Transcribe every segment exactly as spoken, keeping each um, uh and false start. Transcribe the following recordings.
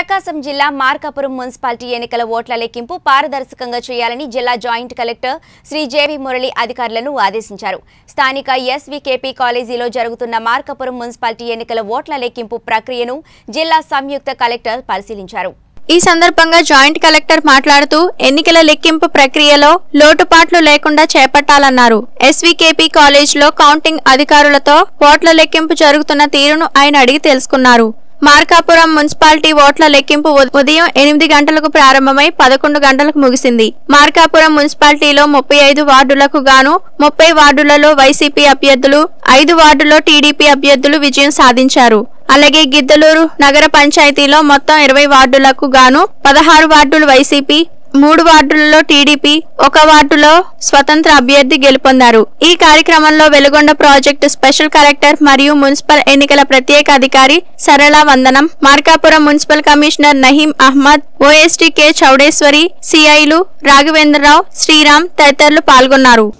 ప్రకాశం జిల్లా మార్కాపురం మున్సిపాలిటీ ఎన్నికల ఓట్ల లెక్కింపు పారదర్శకంగా చేయాలని జిల్లా joint collector Shri JV Murali అధికారులను ఆదేశించారు. స్థానిక ఎస్వికేపీ కాలేజీలో జరుగుతున్న మార్కాపురం మున్సిపాలిటీ ఎన్నికల ఓట్ల లెక్కింపు ప్రక్రియను జిల్లా సంయుక్త కలెక్టర్ పరిశీలించారు. ఈ సందర్భంగా జాయింట్ కలెక్టర్ మాట్లాడుతూ ఎన్నికల లెక్కింపు ప్రక్రియలో లోటుపాట్లు లేకుండా చేపట్టాలన్నారు. ఎస్వికేపీ కాలేజీలో కౌంటింగ్ అధికారులతో ఓట్ల లెక్కింపు జరుగుతున్న తీరును ఆయన అడిగి తెలుసుకున్నారు. మార్కాపురం మున్సిపాలిటీ ఓట్ల లెక్కింపు ఉదయం ఎనిమిది గంటలకు ప్రారంభమై పదకొండు గంటలకు ముగిసింది. మార్కాపురం మున్సిపాలిటీలో ముప్పై ఐదు వార్డులకు గాను ముప్పై వార్డులలో వైసీపీ అభ్యర్థులు, ఐదు వార్డుల్లో టీడీపీ అభ్యర్థులు విజయం సాధించారు. అలాగే గిద్దలూరు నగర పంచాయతీలో మొత్తం ఇరవై వార్డులకు గాను పదహారు వార్డులు వైసీపీ, మూడు వార్డులలో టీడీపీ, ఒక వార్డులో స్వతంత్ర అభ్యర్థి గెలుపొందారు. ఈ కార్యక్రమంలో వెలుగొండ ప్రాజెక్టు స్పెషల్ కలెక్టర్ మరియు మున్సిపల్ ఎన్నికల ప్రత్యేక అధికారి Sarala Vandanam, Markapuram municipal commissioner Naheem Ahmed, OST K Chowdeswari, సిఐలు రాఘవేంద్రరావు, శ్రీరామ్ తదితరులు పాల్గొన్నారు.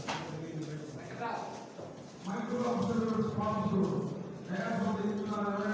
Micro observer response to